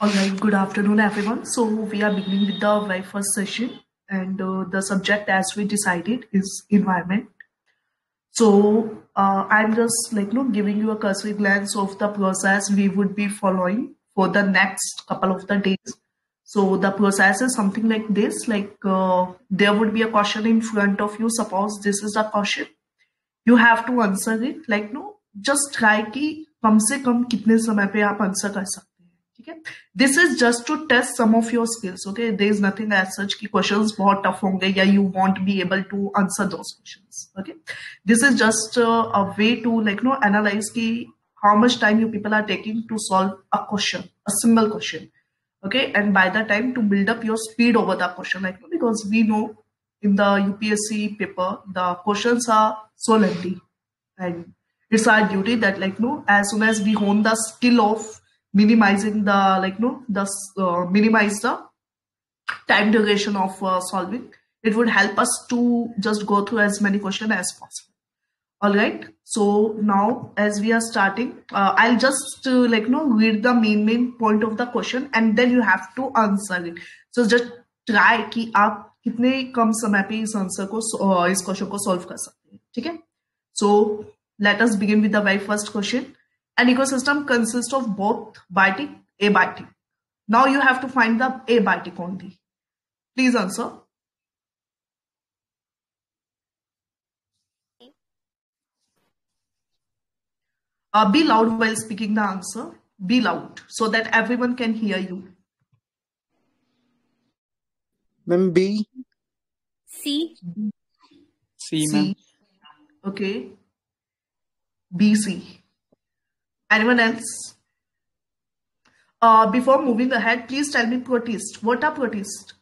All right, good afternoon, everyone. So we are beginning with the very first session, and the subject, as we decided, is environment. So I'm just giving you a cursory glance of the process we would be following for the next couple of the days. So the process is something like this: there would be a question in front of you. Suppose this is the question, you have to answer it. Just try कि कम से कम कितने समय पे आप answer कर सकते हैं. ठीक है, this is just to test some of your skills. Okay, there is nothing as such कि क्वेश्चंस बहुत टफ होंगे या you won't be able to answer those questions. Okay, this is just a way to analyse कि how much time you people are taking to solve a question, a single question. Okay, and by the time to build up your speed over the question, because we know in the UPSC paper the questions are so lengthy, and it's our duty that as soon as we hone the skill of minimizing the minimize the time duration of solving, it would help us to just go through as many questions as possible. All right, so now as we are starting, I'll just read the main point of the question and then you have to answer it. So just try कि आप कितने कम समय पे इस answer को इस question को solve कर सकते हैं. ठीक है, so let us begin with the very first question. An ecosystem consists of both biotic, abiotic. Now you have to find the abiotic only. Please answer. Be loud while speaking the answer. Be loud so that everyone can hear you. Ma'am, B. C. C, ma'am. Okay. BC. Anyone else? Before moving ahead, please tell me protist. What are protists?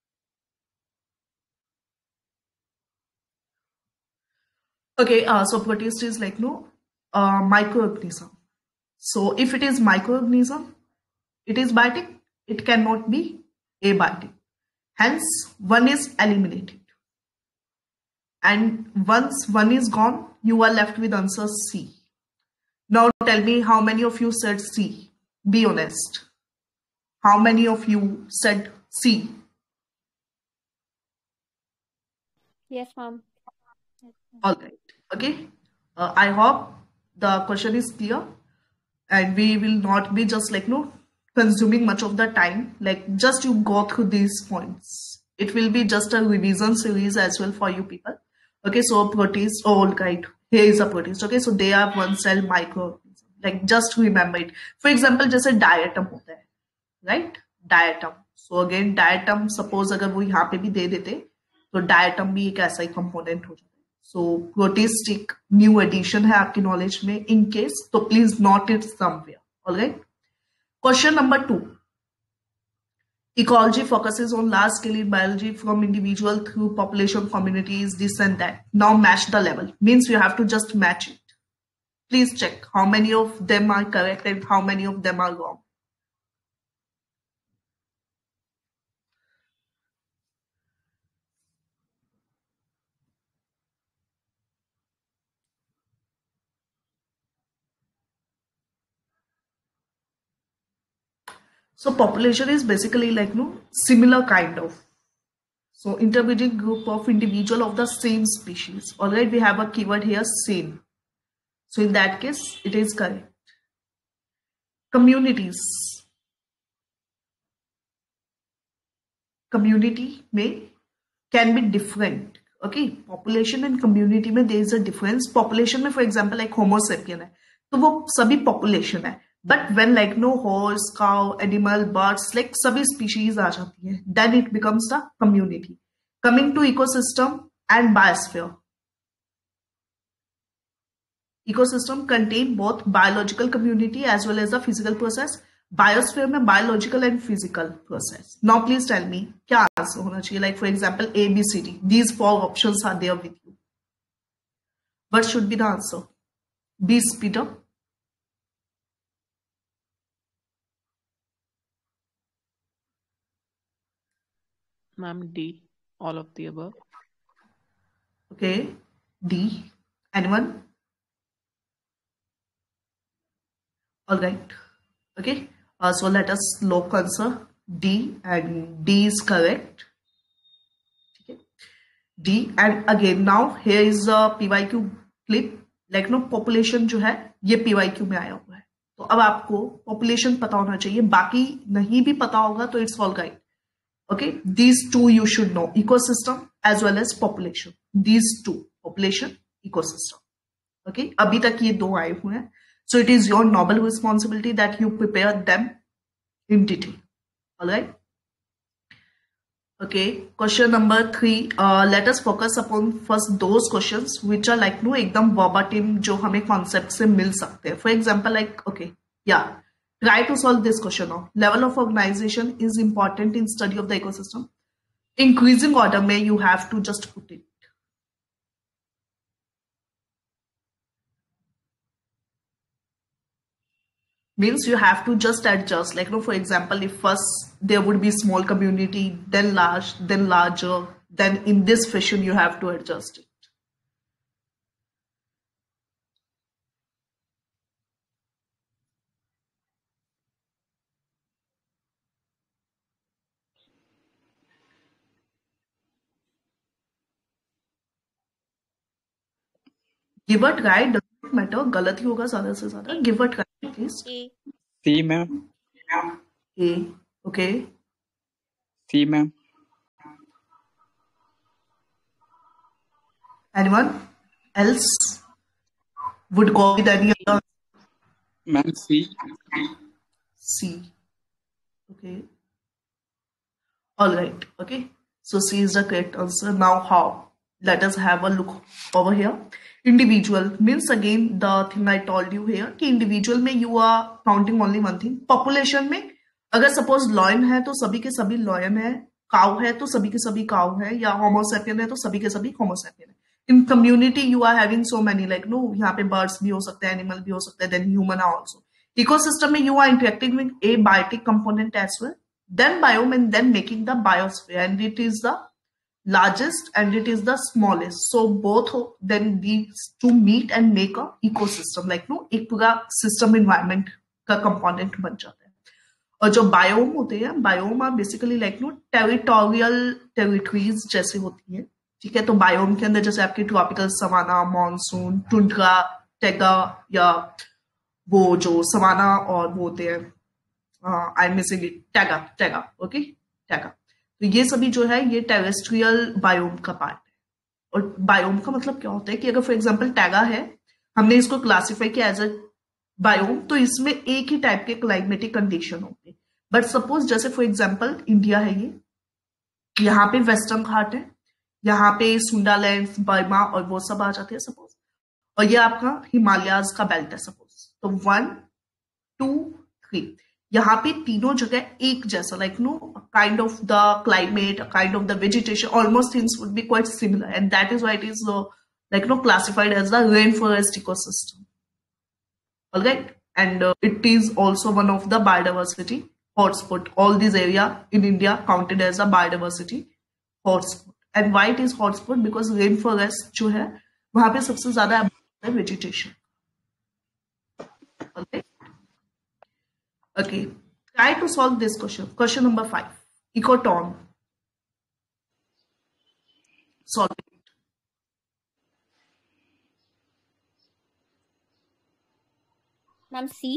Okay, so protist is microorganism. So if it is microorganism, it is biotic. It cannot be abiotic. Hence, one is eliminated. And once one is gone, you are left with answer C. Now tell me how many of you said C. Be honest. How many of you said C? Yes, ma'am. All right. Okay. I hope the question is clear, and we will not be just consuming much of the time. Just you go through these points. It will be just a revision series as well for you people. Okay. So protist. All right. Here is a protist. Okay. So they are one cell microorganism. Just remember it. For example, जैसे diatom होता है, right? Diatom. So again, diatom. Suppose अगर वो यहाँ पे भी दे देते, तो diatom भी एक ऐसा ही component हो जाता है. So protist एक new addition है आपकी knowledge में. In case, तो please note it somewhere. All right. Question number 2. Ecology focuses on large scale in biology from individual through population, communities, this and that. Now match the level. Means you have to just match it. Please check how many of them are correct and how many of them are wrong. So population is basically similar kind of. So interbreeding group of individual of the same species. Alright, we have a keyword here, same. So in that case, it is correct. Communities. Community may can be different. Okay, population and community में there is a difference. Population में for example like Homo sapien है, तो वो सभी population है. But when horse, cow, animal, birds, सभी species आ जाती है, then it becomes a community. Coming to ecosystem and biosphere. Ecosystem contain both biological community as well as the physical process. Biosphere में biological and physical process. Now please tell me क्या answer होना चाहिए? Like for example A, B, C, D. These 4 options are there with you. What should be the answer? B, speed up. Ma'am, D. All of the above. Okay, D. Anyone? All right. Okay. So let us look answer D, and D is correct. Okay. D, and again now here is a PYQ clip, like know population जो है ये PYQ में आया हुआ है, तो अब आपको population पता होना चाहिए, बाकी नहीं भी पता होगा तो it's all right. Okay, these two you should know, ecosystem as well as population. These two, population, ecosystem. Okay, अभी तक ये दो आए हुए हैं. So it is your noble responsibility that you prepare them in detail. All right. Okay, question number 3. Let us focus upon first those questions which are like no एकदम verbatim जो हमें concept से मिल सकते हैं. For example, like okay, yeah. Try to solve this question now. Level of organization is important in study of the ecosystem. Increasing order may you have to just put it. Means you have to just adjust. Like, for example, if first there would be small community, then large, then larger, then in this fashion you have to adjust it. Give a try, doesn't matter. गलत ही होगा ज़्यादा से ज़्यादा. Give a try, please. A. C, ma'am. A. Okay. C, ma'am. Anyone else would go with any other? Ma'am, C. C. Okay. All right. Okay. So C is the correct answer. Now how? Let us have a look over here. Individual means again the thing I told you here कि individual में you are counting only one thing. Population में अगर suppose lion है तो सभी के सभी lion है, cow है तो सभी के सभी cow है, या homo sapien है तो सभी के सभी homo sapien है. In community you are having so many like no यहाँ पे birds भी हो सकते हैं, animal भी हो सकते हैं, then human are also. Ecosystem में you are interacting with a biotic component as well, then biome, and then making the biosphere, and it is the largest and it is the smallest. So both then these two meet and make a ecosystem, like no एक पूरा system environment का component बन जाता है. और जो biome होते हैं, biome are basically like no territorial territories जैसे होती हैं. ठीक है, तो biome के अंदर जैसे आपके tropical savanna, monsoon, tundra, taiga, या वो जो savanna और वो होते हैं I'm missing it, taiga, okay, taiga. तो ये सभी जो है ये टेरेस्ट्रियल बायोम का पार्ट है. और बायोम का मतलब क्या होता है कि अगर फॉर एग्जांपल टैगा है, हमने इसको क्लासिफाई किया एज अ बायोम, तो इसमें एक ही टाइप के क्लाइमेटिक कंडीशन होंगे. बट सपोज जैसे फॉर एग्जांपल इंडिया है, ये यहाँ पे वेस्टर्न घाट है, यहाँ पे सुंडालैंड, बर्मा और वो सब आ जाते हैं सपोज, और ये आपका हिमालयाज का बेल्ट है सपोज. तो 1 2 3 यहाँ पे तीनों जगह एक जैसा like no kind of the climate, a kind of the vegetation, almost things would be quite similar, and that is why it is like no classified as the rainforest ecosystem. All right, and it is also one of the biodiversity hotspot. All these area in India counted as a biodiversity hotspot. And why it is hotspot? Because rainforest जो है वहां पे सबसे ज्यादा vegetation. Okay. Okay, try to solve this question. Question number 5. Ecoton. Solve it. Ma'am, C.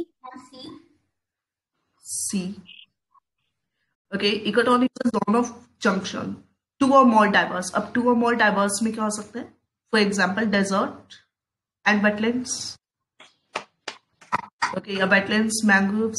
C. Okay, ecoton is a zone of junction. Two or more diverse. अब two or more diverse में क्या हो सकता है? For example, desert and wetlands. Okay, या wetlands, mangroves,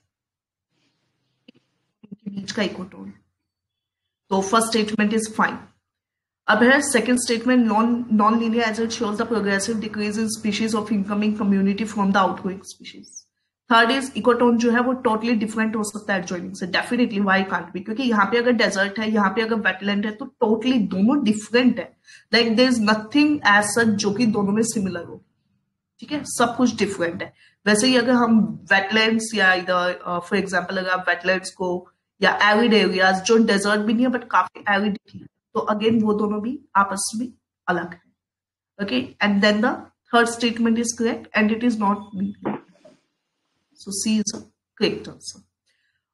इनके बीच का ecotone. तो फर्स्ट स्टेटमेंट इज फाइन. अब है second statement, non linear as it shows the progressive decrease in species of incoming community from the outgoing species. Third is ecotone जो है वो totally different हो सकता है एडजॉइनिंग से. डेफिनेटली व्हाई कांट बी, क्योंकि यहाँ पे अगर डेजर्ट है, यहाँ पे अगर वेटलैंड है, तो टोटली दोनों डिफरेंट है. Like there is nothing as such जो कि दोनों में सिमिलर हो. ठीक है, सब कुछ डिफरेंट है. वैसे ही अगर हम वेटलैंड्स या इधर फॉर एग्जांपल अगर आप वेटलैंड्स को या एरिड एरियाज जो डेजर्ट भी नहीं है बट काफी एरिड है, तो अगेन वो दोनों भी आपस में अलग है. Okay, and then the third statement is correct and it is not B. So C is a correct answer.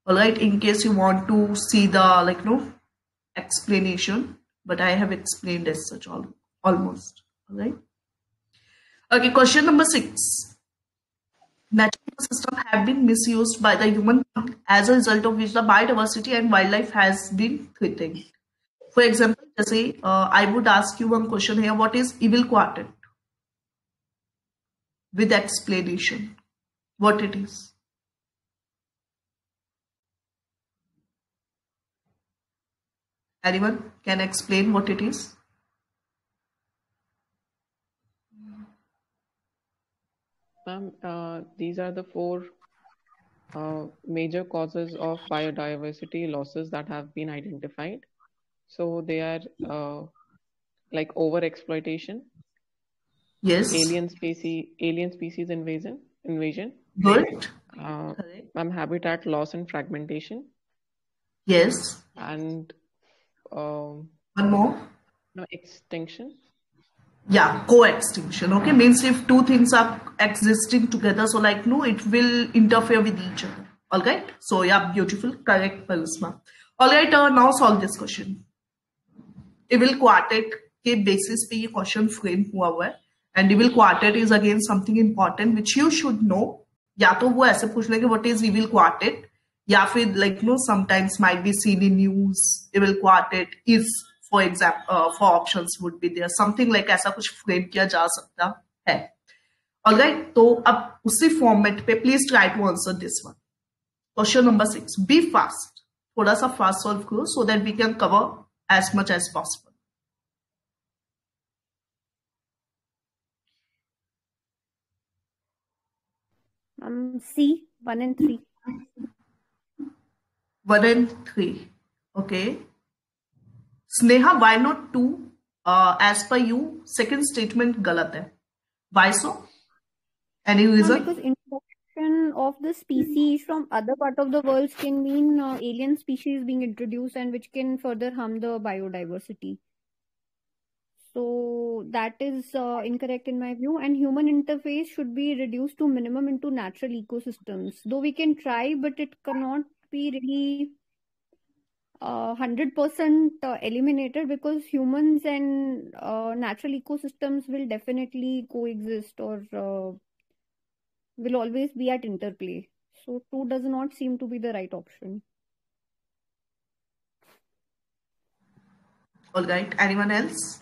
All right, in case you want to see the explanation, but I have explained as such almost. All right. Okay, question number 6. Natural ecosystems have been misused by the human as a result of which the biodiversity and wildlife has been threatened. For example, जैसे I would ask you one question here: what is evil quartet? With explanation, what it is. Anyone can explain what it is? Ma'am, these are the 4 major causes of biodiversity losses that have been identified. So they are like overexploitation, Yes. alien species invasion, Good. Correct. habitat loss and fragmentation, Yes. and One more. extinction. Yeah, co-extinction. Okay, means if two things are existing together, so it will interfere with each other. All right. So yeah, beautiful, correct, Parisma. All right. Now solve this question. Evil quartet के basis पे ये question frame हुआ हुआ है. And evil quartet is again something important which you should know. या तो वो ऐसे पूछ लेंगे what is evil quartet, या फिर sometimes might be seen in news. Evil quartet is, for example, for options would be there something like ऐसा कुछ frame किया जा सकता है. Alright, तो अब उसी format पे please try to answer this one. Question number 6. Be fast. थोड़ा सा fast solve करो so that we can cover as much as possible. C, 1 and 3. 1 and 3. Okay. Sneha, why not 2? As per you, second statement galat hai. Why so? Any reason? Because introduction of the species from other part of the world can mean alien species being introduced, and which can further harm the biodiversity. So that is incorrect in my view, and human interface should be reduced to minimum into natural ecosystems. Though we can try, but it cannot be really 100% eliminated, because humans and natural ecosystems will definitely coexist, or will always be at interplay. So 2 does not seem to be the right option. All right. Anyone else?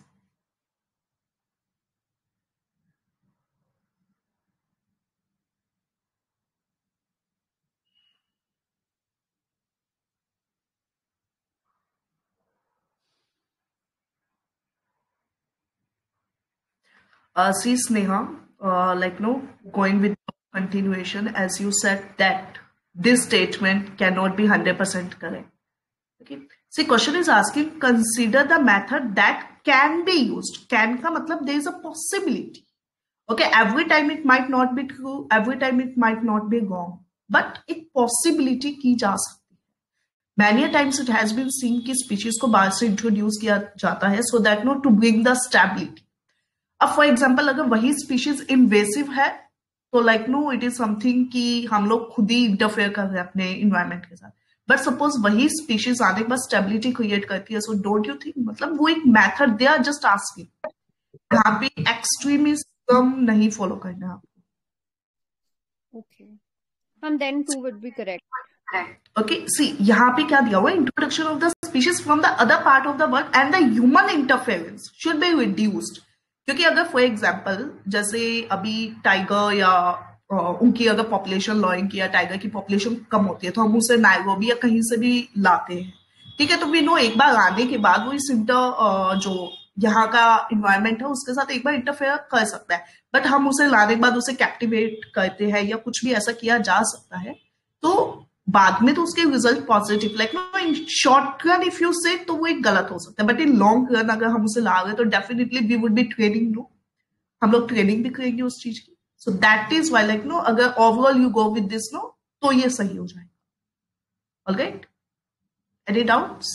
See, Sneha, going with continuation, as you said that this statement cannot be 100% correct. Okay. See, question is asking, consider the method that can be used. Can ka matlab there is a possibility. Okay, every time it might not be true, every time it might not be wrong, but एक possibility की जा सकती है. Many a times it has been seen कि species को बाहर से introduce किया जाता है so that to bring the stability. अब फॉर एग्जाम्पल अगर वही स्पीशीज इन्वेसिव है तो इट इज समथिंग कि हम लोग खुद ही इंटरफेयर कर रहे हैं अपने इन्वायरमेंट के साथ. बट सपोज वही स्पीशीज आने के बाद स्टेबिलिटी क्रिएट करती है, सो डोंट यू थिंक मतलब वो एक method they are just asking, यहाँ पे एक्सट्रीमिज्म नहीं फॉलो करना आपको. Okay. And then 2 would be correct. Okay, see यहाँ पे क्या दिया हुआ है, introduction of the species from the other part of the world and the human interference should be reduced. क्योंकि अगर फॉर एग्जाम्पल जैसे अभी टाइगर या उनकी अगर पॉपुलेशन लॉइंग की या टाइगर की पॉपुलेशन कम होती है तो हम उसे नायरोबी या कहीं से भी लाते हैं, ठीक है. तो वी नो एक बार आने के बाद वो इस जो यहाँ का इन्वायरमेंट है उसके साथ एक बार इंटरफेयर कर सकता है, बट हम उसे लाने के बाद उसे कैप्टिवेट करते हैं या कुछ भी ऐसा किया जा सकता है, तो बाद में तो उसके result positive in short run if you say तो वो एक गलत हो सकता है, बट इन लॉन्ग रन अगर हम उसे ला रहे तो definitely we would be training. No, हम लोग ट्रेनिंग भी करेंगे उस चीज की. सो दैट इज वाई अगर overall you go with this तो ये सही हो जाएगा. Alright, any doubts?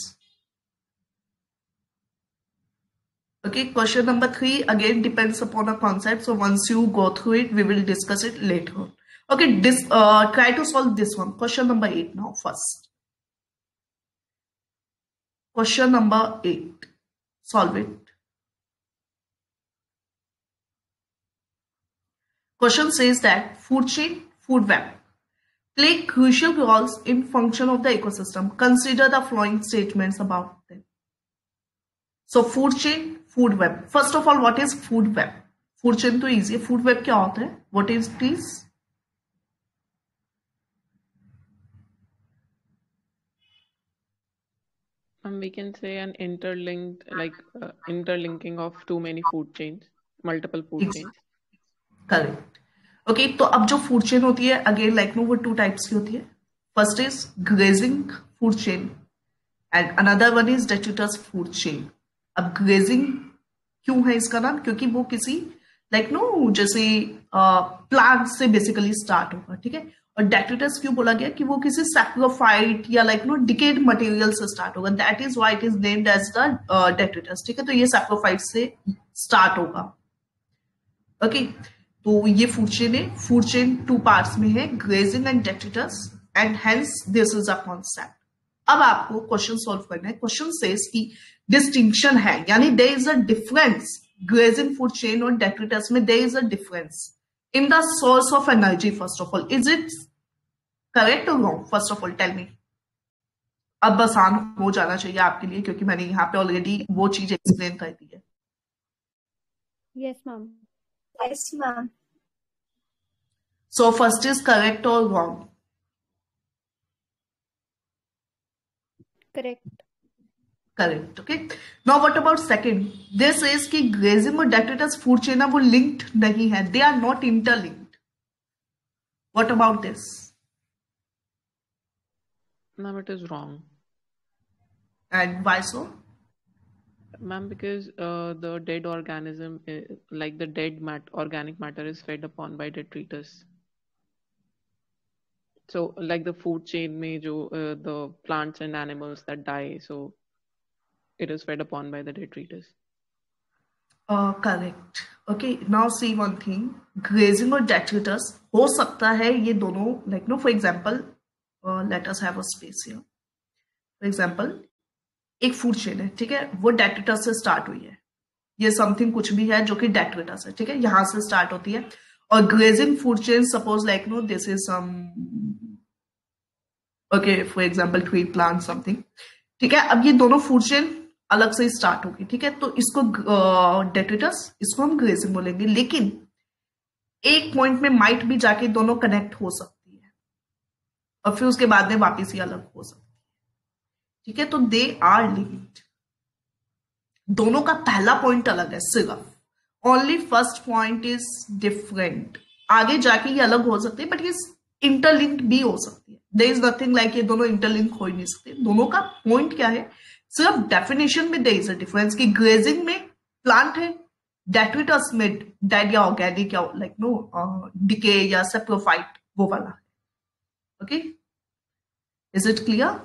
Okay, question number 3 again depends upon a concept, so once you go through it we will discuss it later. Okay, try to solve this one. Question number 8 now first. Question number 8. Solve it. Question says that food chain, food web play crucial roles in function of the ecosystem. Consider the following statements about them. So food chain, food web. First of all, what is food web? Food chain तो easy है. Food web क्या होता है? What is this? We can say an interlinked, like interlinking of too many food chains, multiple food chains. Correct. Okay, तो अब जो food chain होती है अगेन लाइक नो वो 2 टाइप्स की होती है. First is grazing food chain and another one is detritus food chain. अब ग्रेजिंग क्यों है इसका नाम? क्योंकि वो किसी लाइक नो जैसे प्लांट से बेसिकली स्टार्ट होगा. ठीक है. और डेट्रिटस क्यों बोला गया? कि वो किसी सैक्रोफाइट या लाइक नो डिकेड मटेरियल से स्टार्ट होगा. That is why it is named as the detritus. ठीक है. तो ये सैक्रोफाइट से स्टार्ट होगा. ओके, तो ये फूड चेन है. फूड चेन 2 पार्ट्स में है, grazing and detritus, and hence this is a concept. अब आपको क्वेश्चन सॉल्व करना है. क्वेश्चन सेज की डिस्टिंक्शन है, यानी there is a difference. Grazing food chain और डेट्रिटस में there is a difference in the source of energy. First of all, is it correct और wrong? First of all tell me. अब आसान हो जाना चाहिए आपके लिए क्योंकि मैंने यहाँ पे ऑलरेडी वो चीज एक्सप्लेन कर दी है. Yes, ma'am. Yes, ma'am. So first is correct or wrong? Correct. Correct. Okay. Now what about second? This says कि grazing और detritus food chain है वो linked नहीं है. They are not interlinked. What about this? Ma'am, it is wrong. And why so? Ma'am, because the dead organism, like the dead organic matter, is fed upon by detritus. So, like the food chain, में जो the plants and animals that die, so it is fed upon by the detritus. Correct. Okay. Now see one thing. Grazing और detritus हो सकता है ये दोनों like no for example, let us have a space here. For example, एक food chain है. ठीक है. वो डेट्रिटस से स्टार्ट हुई है. ये समथिंग कुछ भी है जो कि डेट्रिटस है. ठीक है. यहां से स्टार्ट होती है. और grazing food chain suppose like know this is some okay for example tree plant something. ठीक है. अब ये दोनों फूड चेन अलग से स्टार्ट होगी. ठीक है. तो इसको डेट्रिटस, इसको हम ग्रेजिंग बोलेंगे. लेकिन एक पॉइंट में माइट भी जाके दोनों कनेक्ट हो सकती है और फिर उसके बाद में वापिस ही अलग हो सकती है. ठीक है. तो दे आर लिंक्ड. दोनों का पहला पॉइंट अलग है सिर्फ. Only first point is different. आगे जाके ये अलग हो सकते हैं बट ये इंटरलिंक्ड भी हो सकती है. देयर इज नथिंग लाइक ये दोनों इंटरलिंक हो ही नहीं सकते. दोनों का पॉइंट क्या है? सिर्फ डेफिनेशन में देयर इज अ डिफरेंस कि ग्रेजिंग में प्लांट है, डेट्रिटस में डेड या ऑर्गेनिक या लाइक नो डिके या सेप्रोफाइट वो वाला है. Okay, is it clear?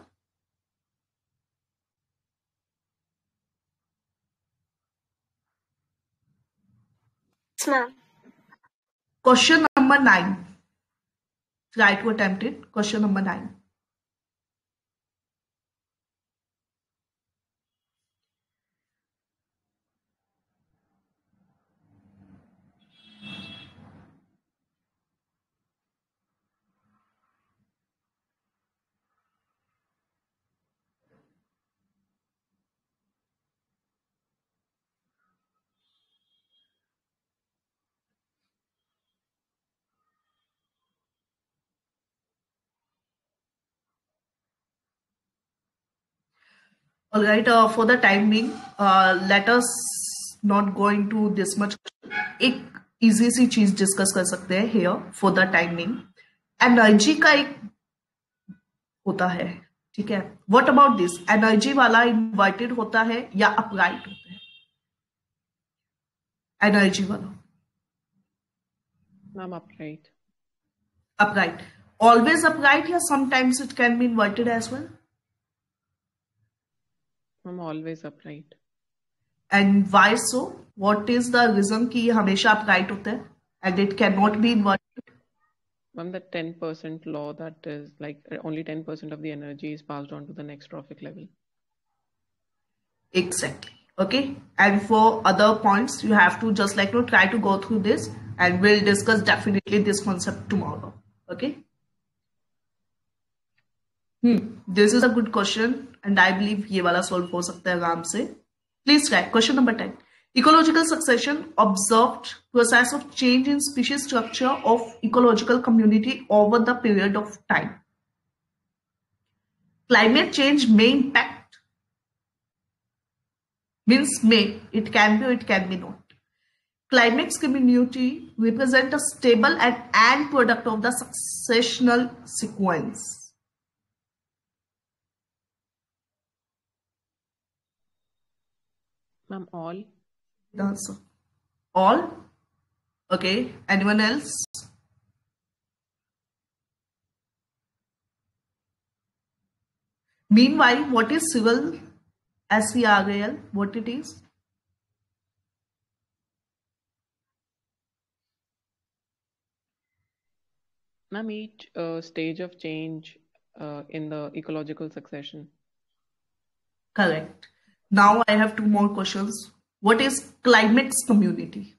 Yes, ma'am. Question number 9. Try to attempt it. Question number 9. All right, for the time being, let us not go into this much. एक easy सी चीज discuss कर सकते हैं here for the time being. Energy का एक होता है. ठीक है. What about this? एनर्जी वाला इन्वर्टेड होता है या अपराइट होता है? एनर्जी वाला. Ma'am, upright. Upright. Always upright या sometimes it can be inverted as well? Ma'am, always upright. And why so? What is the reason कि ये हमेशा upright होता है and it cannot be inverted? Ma'am, that 10% law, that is like only 10% of the energy is passed on to the next trophic level. Exactly. Okay. And for other points, you have to just like try to go through this, and we'll discuss definitely this concept tomorrow. Okay. This is a good question, and I believe ये वाला solve हो सकता है आराम से. Please try. Question number 10. Ecological succession observed process of change in species structure of ecological community over the period of time. Climate change may impact, means may, it can be or it can be not. Climate community represent a stable and product of the successional sequence. Ma'am, all. The answer. All? Okay. Anyone else? Meanwhile, what is civil SVRAL? What it is? Ma'am, each stage of change in the ecological succession. Correct. Now I have two more questions. What is climate community?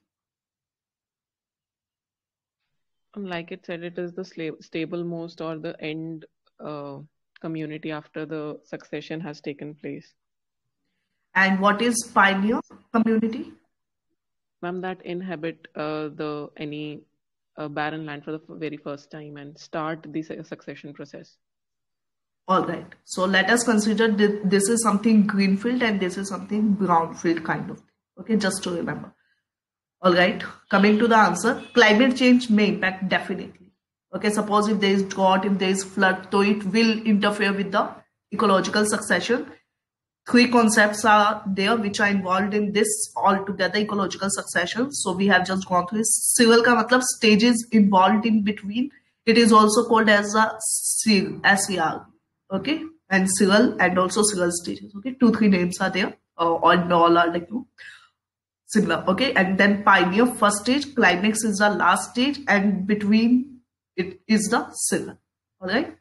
Like it said, it is the stable most or the end community after the succession has taken place. And what is pioneer community? Ma'am, that inhabit any barren land for the very first time and start the succession process. All right. So let us consider this is something greenfield and this is something brownfield kind of thing. Okay, just to remember. All right. Coming to the answer, climate change may impact definitely. Okay, suppose if there is drought, if there is flood, so it will interfere with the ecological succession. Three concepts are there which are involved in this altogether ecological succession. So we have just gone through this. Civil ka matlab stages involved in between. It is also called as a SVR. Okay, and civil and also civil stages. Okay, 2-3 names are there. All are like similar. Okay, and then pioneer first stage, climax is the last stage, and between it is the civil. All right.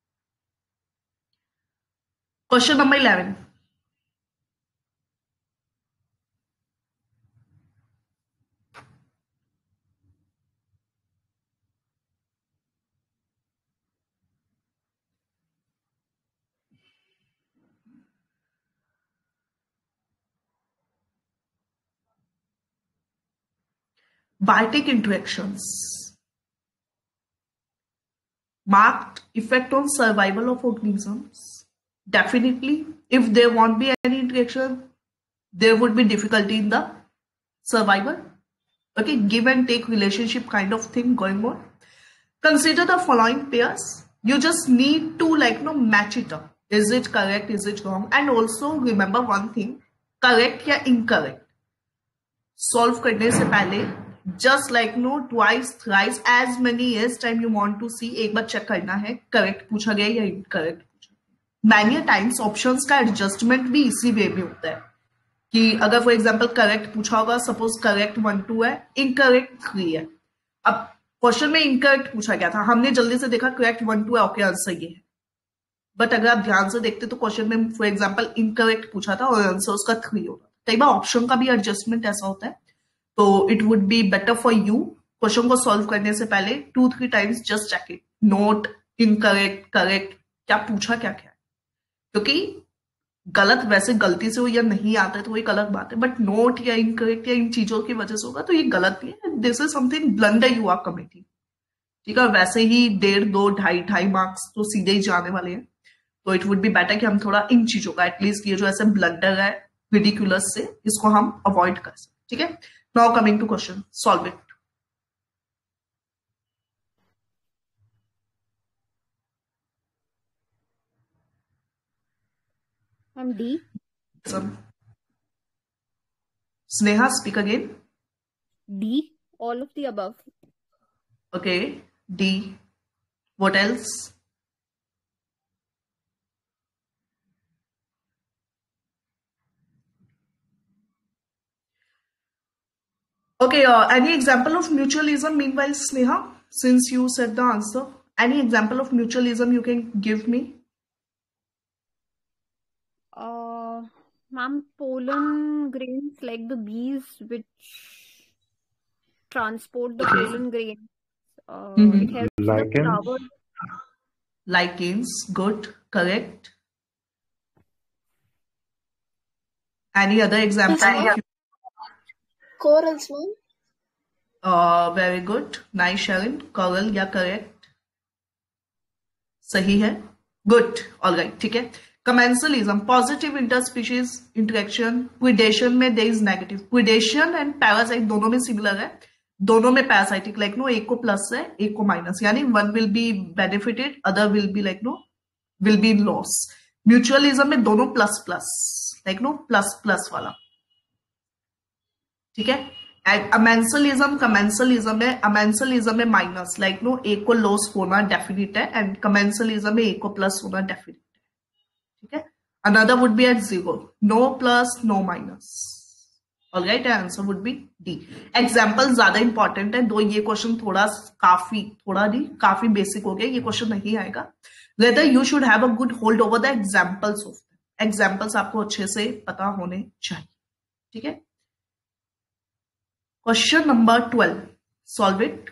Question number 11. Biotic interactions. Marked effect on survival of organisms. Definitely, if there won't be any interaction, there would be difficulty in the survival. Okay, give and take relationship kind of thing going on. Consider the following pairs. You just need to match it up. Is it correct? Is it wrong? And also remember one thing, correct या incorrect. Solve करने से पहले just twice, thrice, as many as time you want to see, एक बार check करना है correct पूछा गया या incorrect पूछा. Many times options का adjustment भी इसी way में होता है कि अगर for example correct पूछा होगा, suppose correct 1 2 है, incorrect 3 है. अब क्वेश्चन में incorrect पूछा गया था, हमने जल्दी से देखा correct 1 2 है, ओके आंसर ये है. बट अगर आप ध्यान से देखते तो क्वेश्चन में फॉर एग्जांपल इनकरेक्ट पूछा था और आंसर उसका 3 होता. कई बार ऑप्शन का भी एडजस्टमेंट ऐसा होता है. तो it would be better for you question को सॉल्व करने से पहले 2-3 times just check it, note incorrect correct क्या पूछा क्या क्या है. क्योंकि गलत वैसे गलती से हो या नहीं आता है तो वही अलग बात है, बट नोट या इनकरेक्ट या इन चीजों की वजह से होगा तो ये गलत नहीं है. This is something blunder you are committing. ठीक है, वैसे ही 1.5 2 2.5 मार्क्स तो सीधे ही जाने वाले हैं. तो इट वुड बी बेटर कि हम थोड़ा इन चीजों का एटलीस्ट ये जो ऐसे ब्लंडर है रिडिकुलस से, इसको हम अवॉइड कर सकते. ठीक है, now coming to question, solve it. D. Sneha, speak again. D. All of the above. Okay, D. What else? Okay, any example of mutualism meanwhile, Sneha? since you said the answer, any example of mutualism you can give me? Ma'am, pollen grains like the bees which transport the pollen grains. It helps the Lichen. flower. Lichens, good, correct. Any other example? Yes, corals, ma'am. Very good. Nice, Sharon. Coral, yeah, correct. सही है. Good. All right. ठीक है. Commensalism, positive interspecies interaction. Predation में there is negative. Predation and parasite दोनों में similar है. दोनों में parasitic like no एक को plus है, एक को minus. यानी one will be benefited, other will be like no will be loss. Mutualism में दोनों plus plus like no plus plus वाला. ठीक है. एंड अमेंसलिज्म में माइनस लाइक नो एक को लॉस होना डेफिनेट है एंड कमेंसलिज्म में एक को प्लस होना डेफिनेट है. ठीक है. Another would be at 0, no plus no minus. Alright, answer would be D. Example ज्यादा इंपॉर्टेंट है दो. ये क्वेश्चन काफी बेसिक हो गया. ये क्वेश्चन नहीं आएगा. Whether you should have a good hold over the examples of examples आपको अच्छे से पता होने चाहिए. ठीक है. Question number 12. Solve it.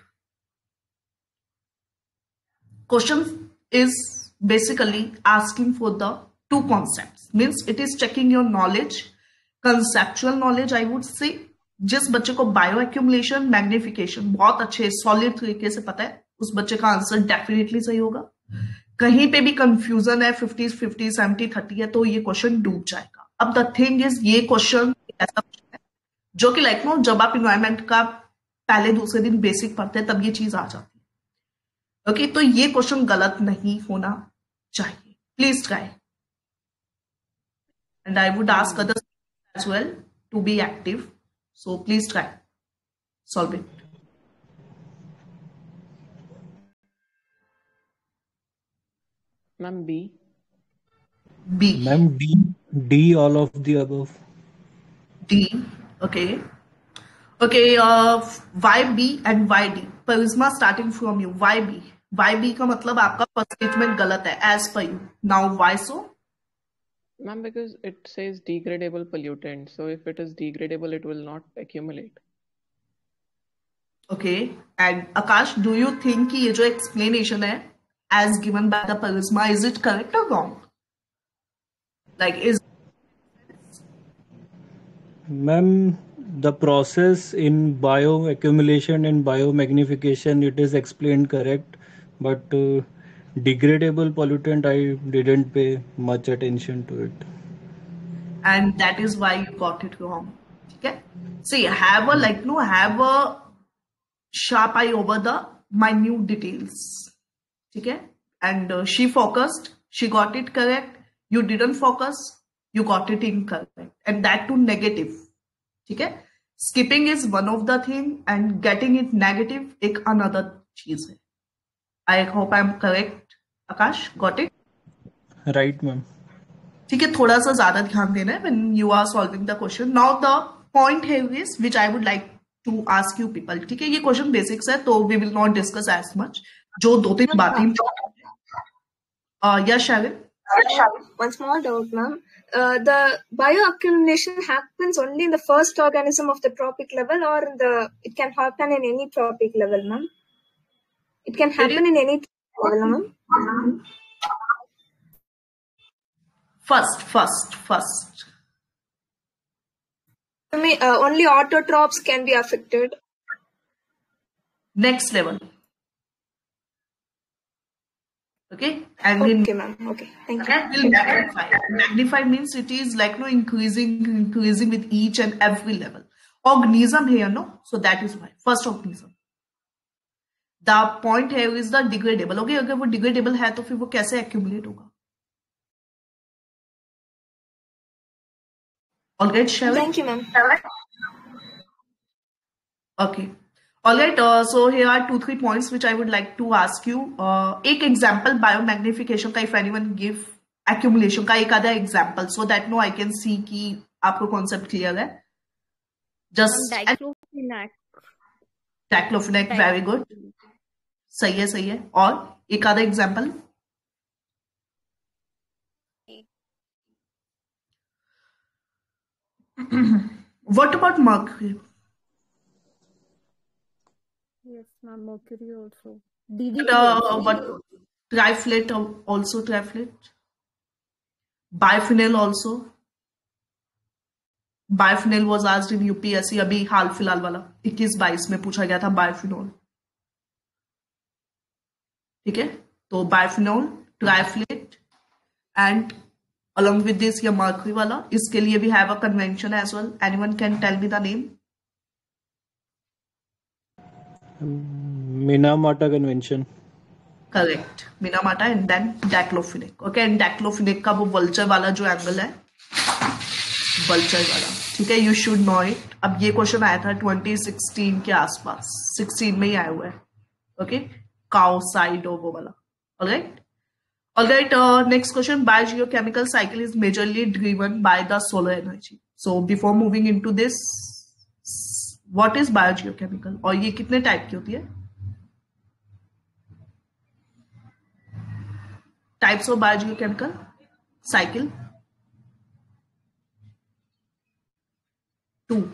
Question is basically asking for the two concepts. Means it is checking your knowledge, conceptual knowledge I would say. जिस बच्चे को बायो एक्यूमुलेशन मैग्निफिकेशन बहुत अच्छे सॉलिड तरीके से पता है उस बच्चे का आंसर डेफिनेटली सही होगा. कहीं पे भी कंफ्यूजन है 50-50 70-30 है तो ये क्वेश्चन डूब जाएगा. अब द थिंग इज ये क्वेश्चन ऐसा जो कि लाइक नो जब आप इन्वायरमेंट का पहले दूसरे दिन बेसिक पढ़ते हैं तब ये चीज आ जाती है. ओके, तो ये क्वेश्चन गलत नहीं होना चाहिए. Please try and I would ask others as well to be active. So please try solve it. Ma'am B. B. Ma'am, D, all of the above. D. Okay. Okay. Why B and why D? Charisma starting from you. Why B? Why B का मतलब आपका first statement गलत है as per you. Now why so? Ma'am, because it says degradable pollutant. So if it is degradable, it will not accumulate. Okay. And Akash, do you think कि ये जो explanation है as given by the Charisma, is it correct or wrong? Like is Ma'am, the process in bioaccumulation and biomagnification, it is explained correct, but degradable pollutant, I didn't pay much attention to it. And that is why you got it wrong. Okay. See, have a sharp eye over the minute details. Okay. And she focused, she got it correct. You didn't focus, you got it incorrect, and that too negative. ठीक है. Skipping is one of the thing and getting it negative एक another चीज है. I hope I'm correct. Akash, got it? Right, ma'am. ठीक है. थोड़ा सा ज्यादा ध्यान देना है when you are solving the question. Now the point here is which I would like to ask you people. ठीक है. ये question basics है तो we will not discuss as much. जो दो तीन बातें yes, Sharon. One small doubt, ma'am. The bioaccumulation happens only in the first organism of the trophic level, or it can happen in any trophic level, ma'am? It can happen in any level, ma'am? First. I mean, only autotrophs can be affected. Next level. Okay, and okay, ma'am. Okay, thank you. Will magnify. Magnify means it is like no increasing with each and every level. Organism here, no. So that is why first organism. The point here is the degradable. Okay, अगर वो degradable है तो फिर वो कैसे accumulate होगा? Alright, Sharon. Thank you, ma'am. Okay. Alright, so here are 2-3 points which I would like to ask you. एक example biomagnification का if anyone give accumulation का एक आधा example so that no I can see कि आपको concept clear है. Just Diclofenac. Diclofenac, very good. सही है, सही है। और एक आधा example? What about mercury? Yes, ma'am. Mercury also. DDT And, also. what triflate also, triflate. Biphenyl also. Biphenyl was asked in UPSC अभी हाल फिलहाल वाला 21-22 में पूछा गया था बाइफिनोल। ठीक है, तो biphenol, triflate and along with this ये मर्क्यूरी वाला, इसके लिए we have a convention as well. Anyone can tell me the name? Minamata Convention. Correct, Minamata and then diclofenac. Okay, and diclofenac का वो वल्चर वाला जो एंगल है, vulture वाला, ठीक है, यू शुड नो इट। अब ये क्वेश्चन आया था 2016 के आसपास, 16 में ही आया हुआ है। ओके, काउ साइड वो वाला। Alright, alright, next question, biogeochemical cycle is majorly driven by the solar energy. So before moving into this, what is biogeochemical और ये कितने टाइप की होती है? Types of biogeochemical cycle? 2.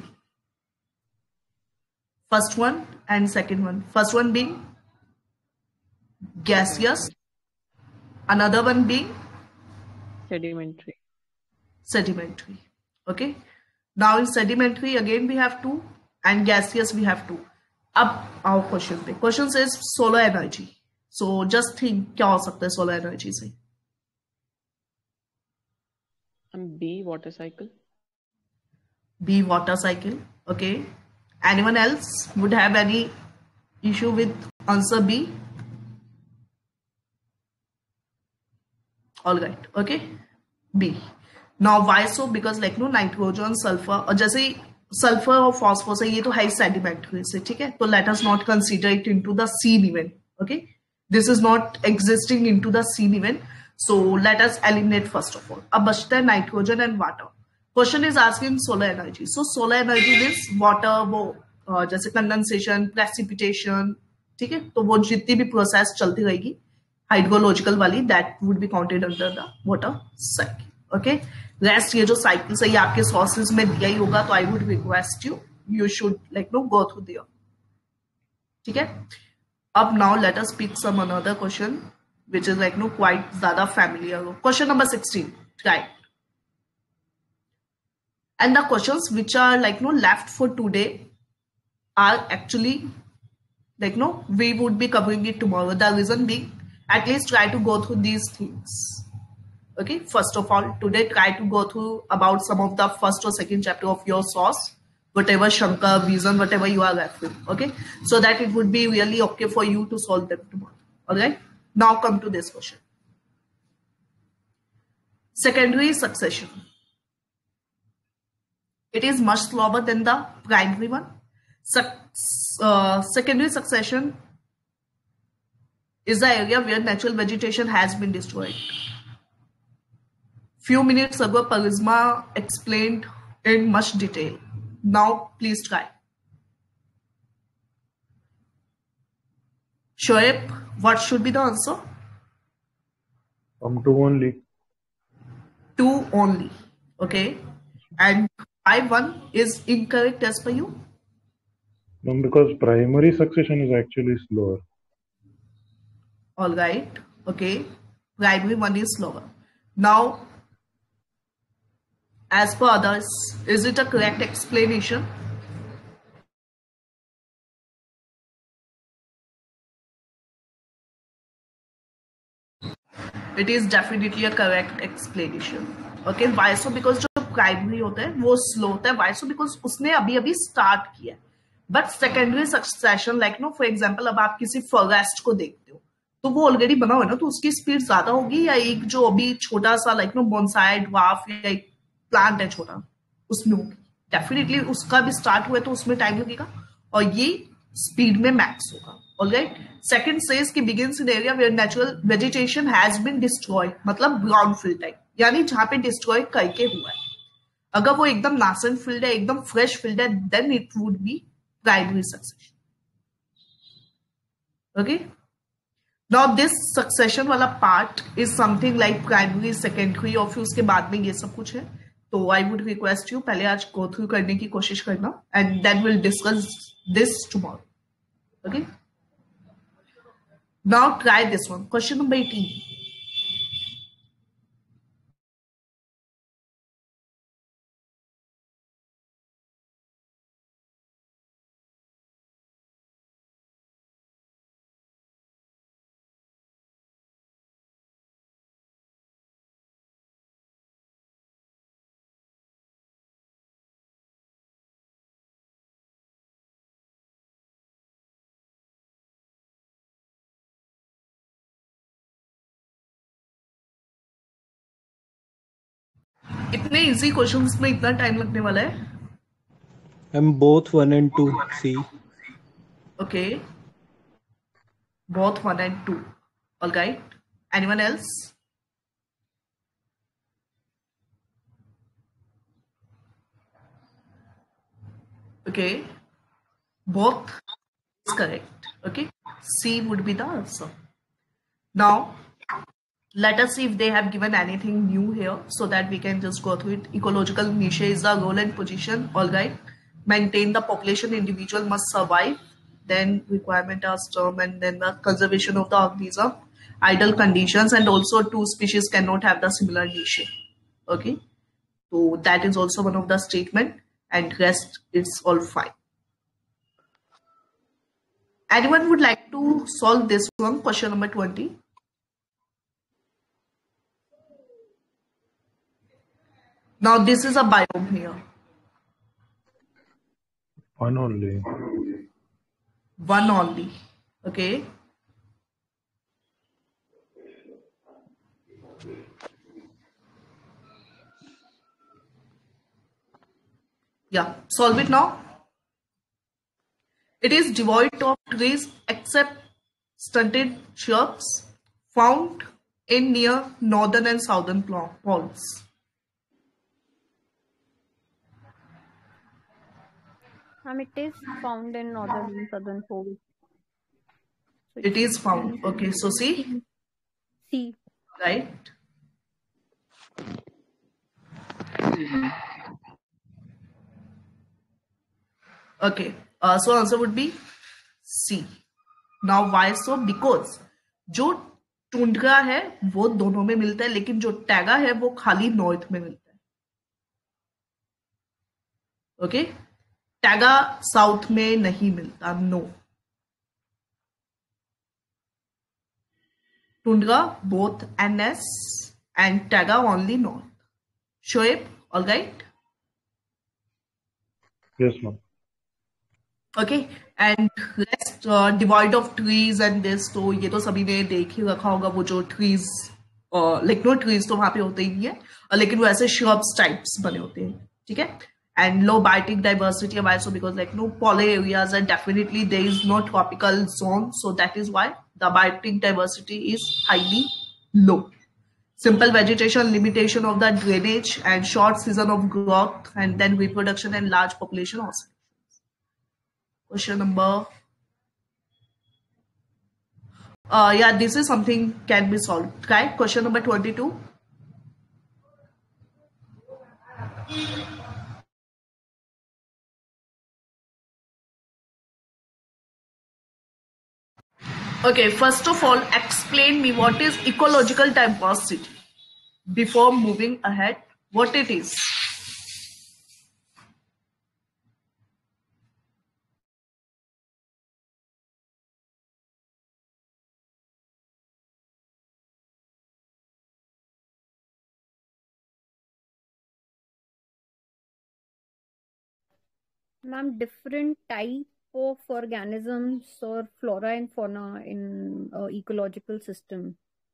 First one and second one. First one being gaseous, another one being Sedimentary. sedimentary. Okay, now in sedimentary again we have 2 and gaseous we have 2. अब our question पे, question says solar energy. So just think क्या हो सकता है solar energy से? B, water cycle. B, water cycle. Okay, anyone else would have any issue with answer B? All right, okay, B. Now why so? Because like no nitrogen, sulfur, और जैसे ही sulphur और phosphorus है ये तो है sedimentary से, ठीक है, तो let us not consider it into the scene event. Okay, this is not existing into the scene event, so let us eliminate first of all. अब बचता है nitrogen and water. Question is asking solar energy. So solar energy means water, वो जैसे condensation, precipitation, ठीक है, तो वो जितनी भी प्रोसेस चलती रहेगी हाइड्रोलॉजिकल वाली, that would be counted under the water cycle. Okay, rest ये जो साइकिल्स है ये आपके सोर्सेज में दिया ही होगा, तो I would request you should like know go through there. ठीक है, अब now let us pick some another question which is like no quite ज़्यादा familiar. Question number 16, right? And the questions which are like no left for today are actually like no we would be covering it tomorrow. The reason being, at least try to go through these things. Okay, first of all, today try to go through about some of the first or second chapter of your source, whatever Shankar, Vision, whatever you are referring. Okay, so that it would be really okay for you to solve them tomorrow. All right. Now come to this question. Secondary succession. It is much slower than the primary one. Secondary succession is the area where natural vegetation has been destroyed. Few minutes ago, Parisma explained in much detail. Now, please try. Shoaib, what should be the answer? 2 only. 2 only. Okay. And 5-1 is incorrect as per you? No, because primary succession is actually slower. All right. Okay. Primary one is slower. Now, as per others, is it a correct explanation? It is definitely a correct explanation. Okay, why so? Because जो primary होता है वो slow होता है. Why so? Because उसने अभी अभी start किया है. But secondary succession, like no, for example, अब आप किसी forest को देखते हो, तो वो already बना हुआ है ना, तो उसकी speed ज्यादा होगी, या एक जो अभी छोटा सा like no bonsai dwarf या एक plant है छोटा, उसमें होगी. Definitely उसका भी start हुआ है तो उसमें time लगेगा, और ये speed में max होगा. Alright. Second says कि begins in area where natural vegetation has been destroyed, मतलब brownfield type, यानी जहां पे destroy करके हुआ है. अगर वो एकदम nascent field है, एकदम fresh field है, then it would be primary succession. Okay. Now this succession वाला part is something like primary secondary और फिर उसके बाद में ये सब कुछ है. तो आई वुड रिक्वेस्ट यू पहले आज गो थ्रू करने की कोशिश करना and then will discuss this tomorrow. Okay, now try this one. Question number 18. इतने इजी क्वेश्चंस में इतना टाइम लगने वाला है? I'm both 1 and 2. C. Okay, both 1 and 2. All right. Anyone else? Okay, both is correct. Okay, C would be the answer. Now let us see if they have given anything new here so that we can just go through it. Ecological niche is the role and position. All right. Maintain the population, individual must survive. Then requirement as term, and then the conservation of the organism, ideal conditions, and also two species cannot have the similar niche. Okay, so that is also one of the statement, and rest it's all fine. Anyone would like to solve this one? Question number 20. Now this is a biome here. One only. One only. Okay. Yeah, solve it now. It is devoid of trees except stunted shrubs found in near northern and southern poles. It is found in northern and southern poles. So It is found. Okay, so see? C. Right. Okay, so answer would be C. Now why so? Because जो tundra है वो दोनों में मिलता है, लेकिन जो taiga है वो खाली नॉर्थ में मिलता है. ओके, टैगा साउथ में नहीं मिलता. No. Tundra both NS and taiga only north. Shoaib, all right? Yes, ma'am. Okay, and rest devoid of trees and this. तो ये तो सभी ने देख ही रखा होगा वो जो trees, like no trees तो वहां पे होते ही नहीं है, लेकिन वो ऐसे shrubs types बने होते हैं. ठीक है. And low biotic diversity. Why so? Because like no polar areas, and definitely there is no tropical zone, so that is why the biotic diversity is highly low. Simple vegetation, limitation of the drainage, and short season of growth, and then reproduction and large population also. Question number. Yeah, this is something can be solved. Right? Question number 22. Okay, first of all, explain me what is ecological diversity. Before moving ahead, what it is? Ma'am, different type of organisms or flora and fauna in ecological system.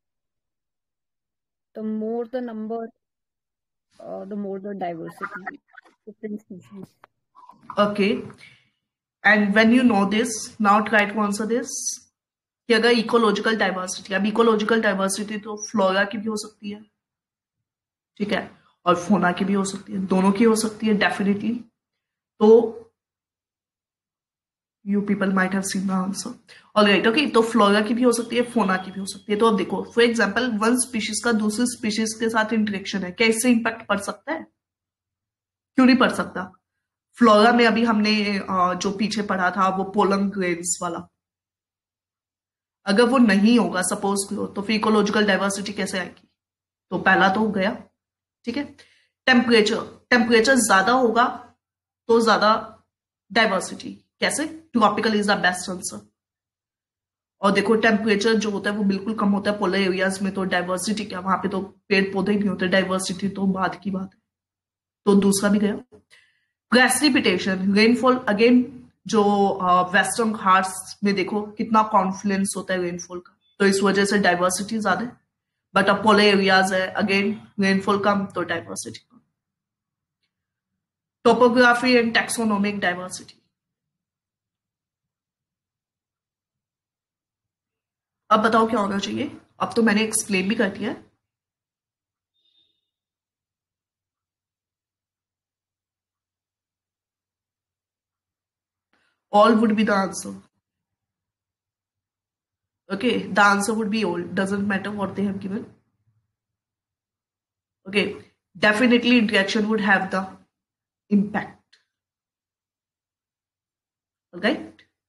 The more the number, the more the diversity, different species. Okay, and when you know this, now try to answer this. कि अगर ecological diversity, अब ecological diversity तो flora की भी हो सकती है, ठीक है, और फोना की भी हो सकती है, दोनों की हो सकती है डेफिनेटली. तो You people might have seen the answer. Alright, okay. तो फ्लोरा की भी हो सकती है, फोना की भी हो सकती है. तो अब देखो, फॉर एग्जाम्पल वन स्पीशीज का दूसरी स्पीशीज के साथ इंटरेक्शन है, क्या इससे इम्पैक्ट पड़ सकता है? क्यों नहीं पड़ सकता? फ्लोरा में अभी हमने जो पीछे पढ़ा था वो पोलन ग्रेन्स वाला, अगर वो नहीं होगा सपोज तो फिर इकोलॉजिकल डाइवर्सिटी कैसे आएगी? तो पहला तो हो गया, ठीक है. टेम्परेचर ज्यादा होगा तो ज्यादा डाइवर्सिटी. कैसे? Tropical is the best answer. और देखो टेम्परेचर जो होता है वो बिल्कुल कम होता है पोलर एरियाज में, तो डाइवर्सिटी क्या, वहां पे तो पेड़ पौधे ही नहीं होते, डाइवर्सिटी तो बाद की बात है. तो दूसरा भी गया. प्रेसिपिटेशन, रेनफॉल, अगेन जो वेस्टर्न घाट्स में देखो कितना कॉन्फ्लुएंस होता है रेनफॉल का, तो इस वजह से डाइवर्सिटी ज्यादा है. बट अब पोलर एरियाज है, अगेन रेनफॉल कम तो डाइवर्सिटी कम. Topography and taxonomic diversity. अब बताओ क्या होना चाहिए? अब तो मैंने एक्सप्लेन भी कर दिया है. All would be the answer. Okay, the answer would be all. Doesn't matter what they have given. Okay, definitely interaction would have the impact. Alright.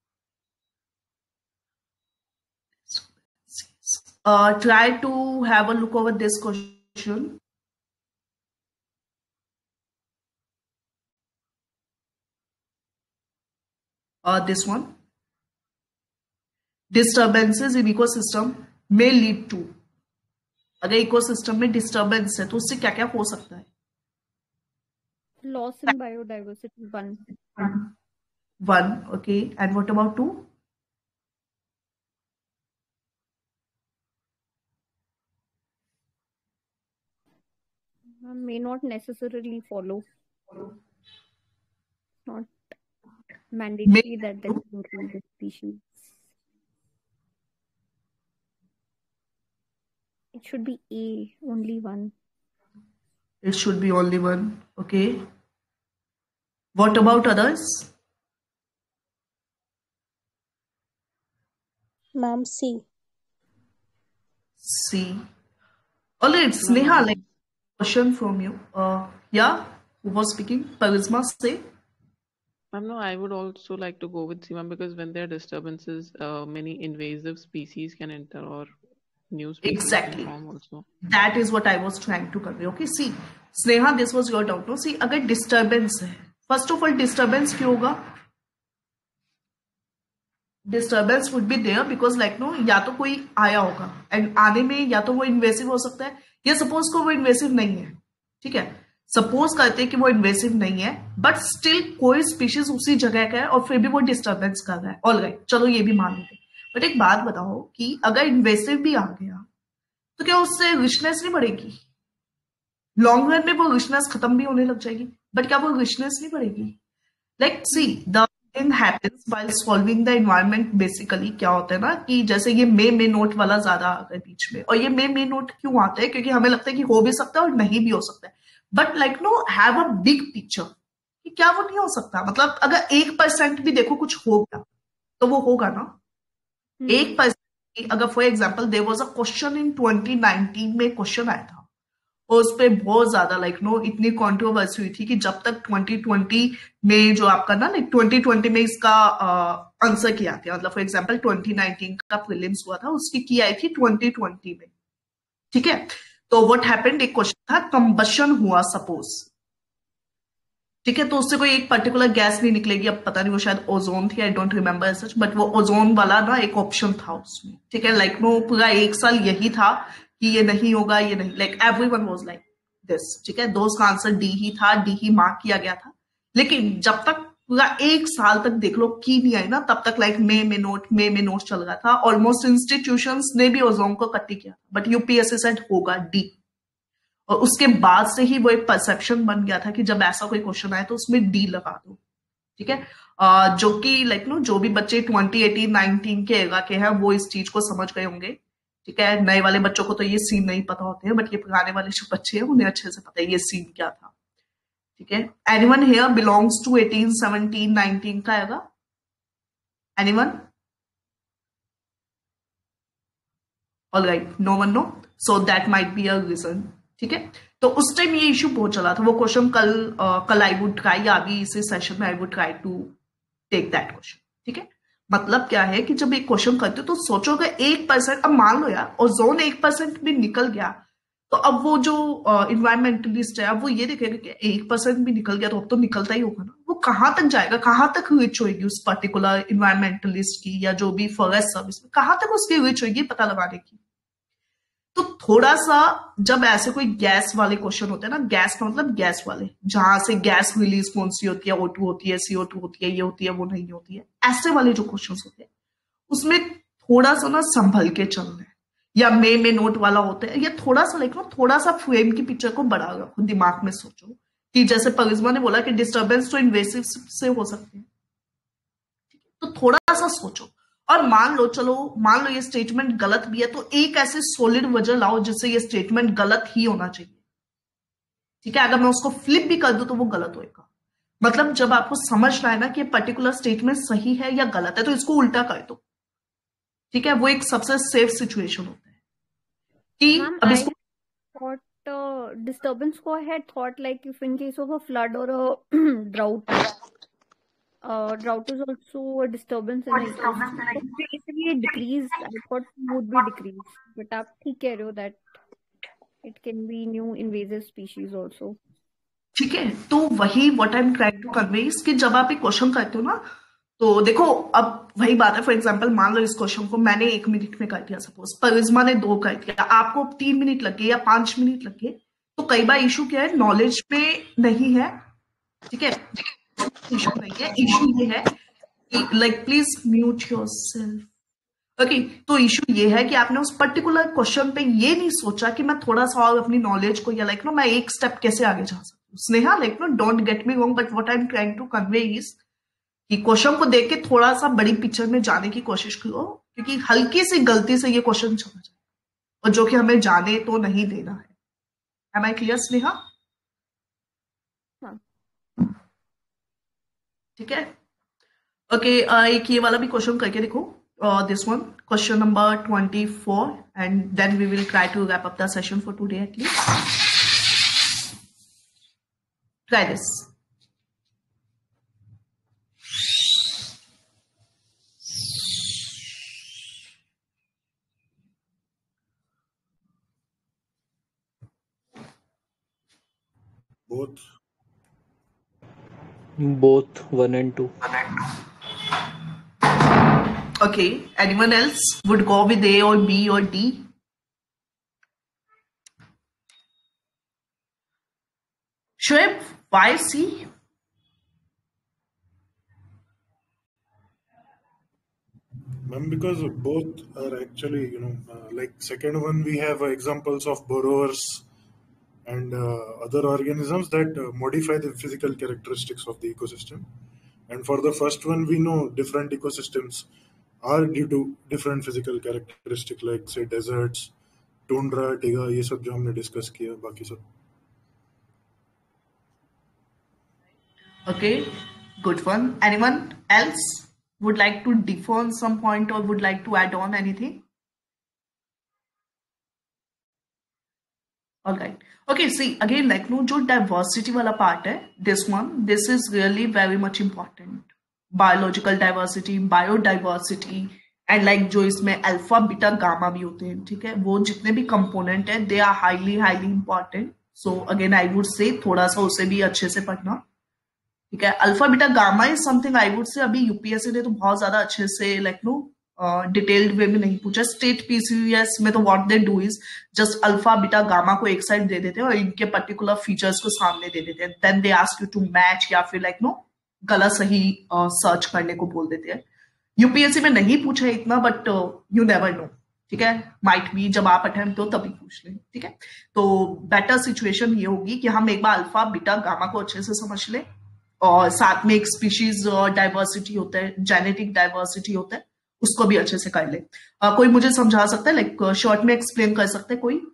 Try to have a look over this question. This one. Disturbances in ecosystem may lead to. अगर ecosystem में disturbance है तो उससे क्या क्या हो सकता है? Loss in biodiversity, one. Okay, and what about 2? May not necessarily follow. Not mandatory that there is increase in species. It should be A, only one. It should be only one. Okay. What about others? Ma'am, C. C. Alright, Sneha, like question from you. Yeah, who was speaking? Parisma, say. No, I would also like to go with C, ma'am, because when there are disturbances, many invasive species can enter or new species Exactly. can form also. That is what I was trying to convey. Okay, see, Sneha, this was your doubt. No, see, अगर disturbance है, first of all, disturbance क्यों होगा? Disturbance would be there because like no, या तो कोई आया होगा and आने में या तो वो invasive हो सकता है या suppose को वो invasive नहीं है, ठीक है? सपोज करते हैं कि वो इन्वेसिव नहीं है बट स्टिल कोई स्पीशीज उसी जगह का है और फिर भी वो डिस्टर्बेंस कर रहा है. ऑलराइट, चलो ये भी मान लेते. बट एक बात बताओ कि अगर इन्वेसिव भी आ गया तो क्या उससे रिचनेस नहीं बढ़ेगी? लॉन्ग रन में वो रिचनेस खत्म भी होने लग जाएगी, बट क्या वो रिचनेस नहीं बढ़ेगी? Like see the thing happens while solving the environment. Basically क्या होता है ना कि जैसे ये मे नोट वाला ज्यादा आता है बीच में, और ये मे नोट क्यों आता है? क्योंकि हमें लगता है कि हो भी सकता है और नहीं भी हो सकता है. But like know have a big picture कि क्या वो नहीं हो सकता. मतलब अगर 1% भी देखो कुछ हो गया तो वो होगा ना. 1% अगर for example there was a question in 2019 में क्वेश्चन आया था और उस पर बहुत ज्यादा लाइक नो इतनी कंट्रोवर्सी हुई थी कि जब तक 2020 में जो आपका ना लाइक 2020 में इसका आंसर किया था, मतलब फॉर एग्जाम्पल 2019 का प्रीलिम्स हुआ था उसकी की आई थी 2020 में, ठीक है? तो व्हाट हैपेंड, एक क्वेश्चन था कंबशन हुआ सपोज, ठीक है? तो उससे कोई एक पर्टिकुलर गैस नहीं निकलेगी. अब पता नहीं वो शायद ओजोन थी, I don't remember such, but वो ओजोन वाला ना एक ऑप्शन था उसमें, ठीक है? लाइक वो पूरा 1 साल यही था कि ये नहीं होगा, ये नहीं, like everyone was like this, ठीक है? दोस्त का आंसर डी ही था, डी ही मार्क किया गया था. लेकिन जब तक पूरा 1 साल तक देख लो की नहीं आई ना, तब तक लाइक मे नोट चल रहा था. ऑलमोस्ट इंस्टीट्यूशंस ने भी ओजोन को कट्टी किया, बट यूपीएससी सेट होगा डी. और उसके बाद से ही वो एक परसेप्शन बन गया था कि जब ऐसा कोई क्वेश्चन आए तो उसमें डी लगा दो, ठीक है? जो कि लाइक नो जो भी बच्चे 2018-19 के एरा के हैं वो इस चीज को समझ गए होंगे, ठीक है? नए वाले बच्चों को तो ये सीन नहीं पता होते हैं, बट ये पुराने वाले जो बच्चे हैं उन्हें अच्छे से पता है ये सीन क्या था, ठीक है? एनीवन हियर बिलोंग्स टू 18, 17, 19 का era? Anyone? Alright, no one no, so that might be a reason. ठीक है, तो उस टाइम ये इश्यू बहुत चला था। वो क्वेश्चन कल आई वुड ट्राई, या अभी इसी सेशन में I would try to take that question. ठीक है, मतलब क्या है कि जब एक क्वेश्चन करते हो तो सोचोगे 1%, अब मान लो यार ओजोन 1% भी निकल गया, तो अब वो जो इन्वायरमेंटलिस्ट है अब वो ये देखेगा कि 1% भी निकल गया तो अब तो निकलता ही होगा ना। वो कहाँ तक जाएगा, कहाँ तक रीच होगी उस पर्टिकुलर इन्वायरमेंटलिस्ट की, या जो भी फॉरेस्ट सर्विस में कहाँ तक उसकी रीच होगी पता लगाने की। तो थोड़ा सा जब ऐसे कोई गैस वाले क्वेश्चन होते हैं ना, गैस का मतलब गैस वाले, जहां से गैस रिलीज कौन सी होती है, O2 होती है, CO2 होती है, ये होती है, वो नहीं होती है, ऐसे वाले जो क्वेश्चन होते हैं उसमें थोड़ा सा ना संभल के चलना है, या में नोट वाला होता है, या थोड़ा सा लाइक ना थोड़ा सा फ्रेम की पिक्चर को बड़ा रखो, दिमाग में सोचो कि जैसे परिश्मा ने बोला कि डिस्टर्बेंस तो इन्वेसिव से हो सकते हैं, तो थोड़ा सा सोचो। और मान लो ये स्टेटमेंट गलत भी है, तो एक ऐसे सॉलिड वजह लाओ जिससे ये स्टेटमेंट गलत ही होना चाहिए। ठीक है, अगर मैं उसको फ्लिप भी कर दूं तो वो गलत होएगा। मतलब जब आपको समझना है ना कि पर्टिकुलर स्टेटमेंट सही है या गलत है, तो इसको उल्टा कर दो। ठीक है, वो एक सबसे सेफ सिचुएशन होता है कि Ma'am, अब I इसको thought disturbance ko I had thought like if in case of a flood or a drought, drought is also a disturbance in an ecosystem. So basically a decrease, I thought would be decrease. But आप ठीक कह रहे हो that it can be new invasive species also. ठीक है, तो वही what I am trying to convey कि जब आप एक क्वेश्चन करते हो ना, तो देखो अब वही बात है। फॉर एग्जाम्पल मान लो इस क्वेश्चन को मैंने 1 मिनट में कर दिया, सपोज परिश्मा ने 2 कर दिया, आपको 3 मिनट लगे या 5 मिनट लगे, तो कई बार इशू क्या है, नॉलेज में नहीं है। ठीक है, इशू नहीं है, इशू ये है कि like please mute yourself. Okay, तो इशू ये है कि आपने उस पर्टिकुलर क्वेश्चन पे ये नहीं सोचा कि मैं थोड़ा सा और अपनी नॉलेज को, या लाइक नो मैं एक स्टेप कैसे आगे जा सकती हूँ। Sneha, like no don't get me wrong, but what I am trying to convey is कि क्वेश्चन को देख के थोड़ा सा बड़ी पिक्चर में जाने की कोशिश करो, क्योंकि हल्की सी गलती से ये क्वेश्चन चला जाए, और जो कि हमें जाने तो नहीं देना है। Am I clear Sneha? हाँ। ठीक है, ओके, एक ये वाला भी क्वेश्चन करके देखो, this one, question number 24, and then we will try to wrap up the session for today at least. Try this. Both 1 and 2. Okay, anyone else would go with A or B or D? Shoaib, why C? Ma'am, because both are actually, like second one we have examples of borrowers and other organisms that modify the physical characteristics of the ecosystem. And for the first one, we know different ecosystems are due to different physical characteristics, like say deserts, tundra, taiga, ये सब जो हमने discuss किया, बाकी सब. Okay, good one. Anyone else would like to differ on some point or would like to add on anything? All right. Okay, see, again, like no, जो diversity वाला part है, this is really very much important. Biological diversity, biodiversity, and like जो इसमें alpha beta gamma भी होते हैं, ठीक है, वो जितने भी कंपोनेंट है, they are highly important. So again, I would say थोड़ा सा उसे भी अच्छे से पढ़ना, ठीक है। Alpha beta gamma is something I would say अभी यूपीएससी ने तो बहुत ज्यादा अच्छे से लाइक नो डिटेल्ड वे में नहीं पूछा। स्टेट पीसीएस में तो what they do is just alpha beta gamma को एक साइड दे देते हैं और इनके पर्टिकुलर फीचर्स को सामने दे देते हैं, then they ask you to match या फिर लाइक नो गलत सही सर्च करने को बोल देते हैं। यूपीएससी में नहीं पूछा है इतना, बट यू नेवर नो, ठीक है, माइट बी जब आप अटेम्प्ट हो तभी पूछ लें, ठीक है। तो बेटर सिचुएशन ये होगी कि हम एक बार अल्फा बीटा गामा को अच्छे से समझ लें, और साथ में एक स्पीशीज डाइवर्सिटी होता है, जेनेटिक डाइवर्सिटी होता है, उसको भी अच्छे से कर ले। कोई मुझे समझा सकता है, लाइक शॉर्ट में एक्सप्लेन कर सकते हैं कोई?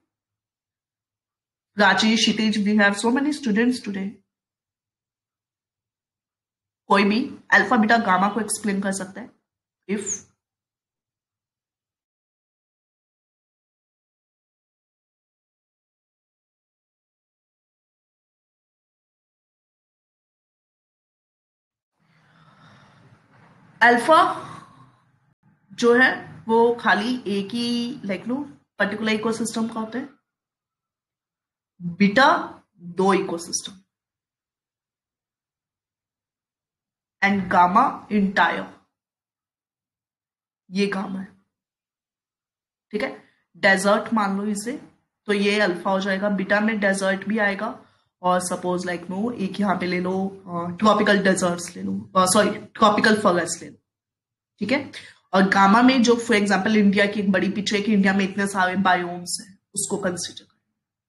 Raji, Kshitij, we have so many students today. कोई भी अल्फा बीटा गामा को एक्सप्लेन कर सकता है? if अल्फा जो है वो खाली एक ही लाइक नो पर्टिकुलर इकोसिस्टम का होता है, beta 2 ecosystem, and gamma entire, ये गामा है, ठीक है। डेजर्ट मान लो इसे, तो ये अल्फा हो जाएगा। बीटा में डेजर्ट भी आएगा, और सपोज लाइक नो एक यहाँ पे ले लो ट्रॉपिकल डेजर्ट्स ले लो, सॉरी ट्रॉपिकल फॉरेस्ट ले लो, ठीक है। और गामा में जो फॉर एग्जांपल इंडिया की एक बड़ी पिक्चर है कि इंडिया में इतने सारे बायोम्स हैं, उसको कंसिडर करें।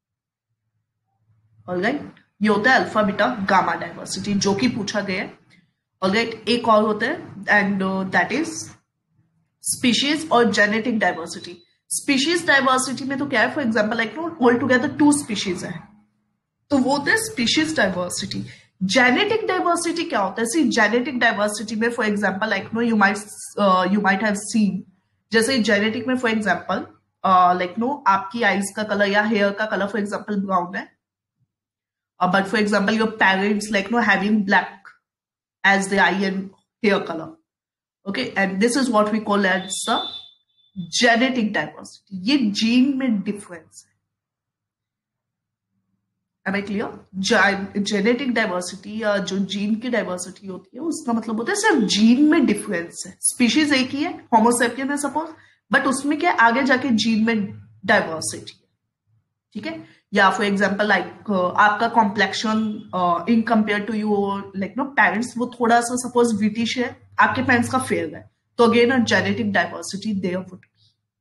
ऑलराइट, ये होता है अल्फा बीटा गामा डाइवर्सिटी, जो कि पूछा गया है। ऑलराइट, एक और होता है एंड दैट इज स्पीशीज और जेनेटिक डाइवर्सिटी। स्पीशीज डाइवर्सिटी में तो क्या है, for example like no all together 2 species है, तो वो होता है स्पीशीज डाइवर्सिटी। जेनेटिक डाइवर्सिटी क्या होता है? सी जेनेटिक डाइवर्सिटी में for example like no you might have seen, जैसे जेनेटिक में फॉर एग्जांपल लाइक नो आपकी आईज का कलर या हेयर का कलर फॉर एग्जांपल ब्राउन है, but for example your parents like no having black as the eye and hair colour, okay, and this is what we call as the genetic diversity. ये gene में difference है। Am I clear? Genetic diversity या जो gene की diversity होती है उसका मतलब होता है सिर्फ जीन में डिफरेंस है। स्पीशीज एक ही है, होमोसेपियन है सपोज, बट उसमें क्या आगे जाके जीन में डाइवर्सिटी है, ठीक है। या फॉर एग्जांपल लाइक आपका complexion in compare to your like no parents, वो थोड़ा सा सपोज ब्रिटिश है, आपके पेरेंट्स का फेयर है, तो again a genetic diversity there would be.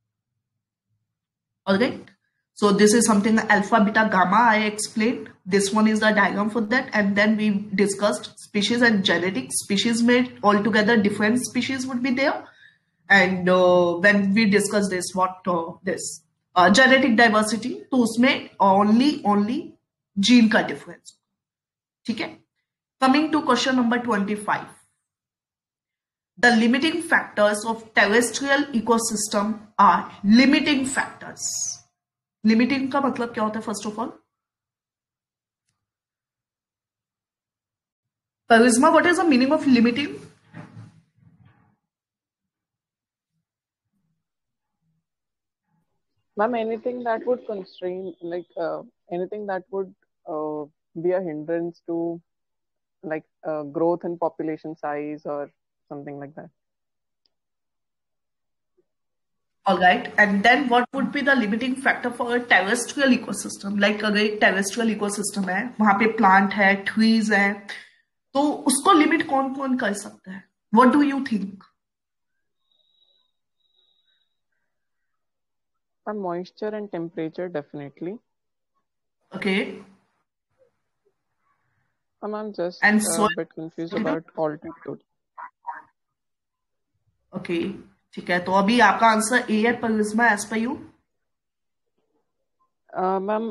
Alright, so this is something alpha beta gamma I explained. This one is the diagram for that, and then we discussed species and genetic. Species made altogether different species would be there, and when we discuss this what this genetic diversity, तो उसमें only gene का difference, ठीक है। Coming to question number 25, the limiting factors of terrestrial ecosystem are limiting factors. Limiting का मतलब क्या होता है? First of all Karishma, what is the meaning of limiting? Ma'am, anything that would constrain, like anything that would be a hindrance to like growth in population size or something like that. All right, and then what would be the limiting factor for a terrestrial ecosystem? Like अगर एक terrestrial ecosystem है, वहां पे plant है, trees है, तो उसको limit कौन कौन कर सकता है? What do you think? Moisture and temperature definitely. Okay. I'm just and a bit confused about altitude. Okay. ठीक है, तो अभी आपका आंसर ए है Parishma, as per you? Ma'am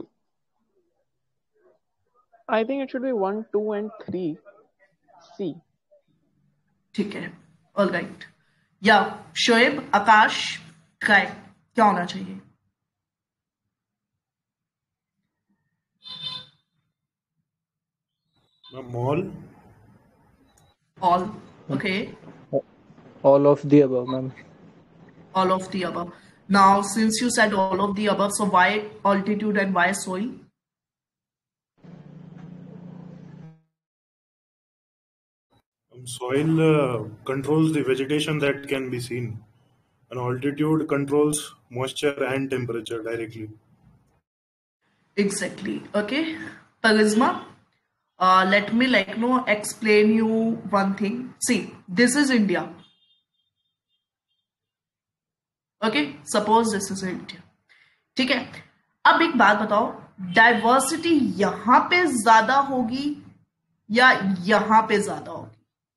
I think it should be 1, 2 and 3 C. ठीक है, alright. या शोएब, आकाश, try, क्या होना चाहिए? all okay, all of the above, ma'am. All of the above. Now, since you said all of the above, so why altitude and why soil? Soil controls the vegetation that can be seen, and altitude controls moisture and temperature directly. Exactly. Okay, Parisma, let me explain you one thing. See, this is India. Okay, suppose this is India, ठीक है। अब एक बात बताओ, diversity यहां पे ज्यादा होगी या यहां पे ज्यादा होगी?